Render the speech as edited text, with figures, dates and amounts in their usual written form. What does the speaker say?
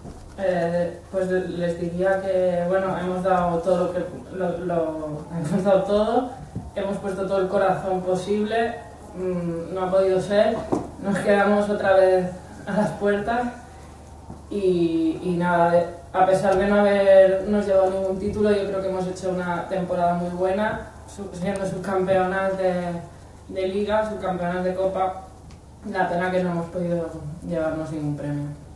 Pues les diría que bueno, hemos dado todo hemos dado todo, hemos puesto todo el corazón posible, no ha podido ser, nos quedamos otra vez a las puertas y nada, a pesar de no habernos llevado ningún título, yo creo que hemos hecho una temporada muy buena, siendo subcampeonas de liga, subcampeonas de copa. La pena que no hemos podido llevarnos ningún premio.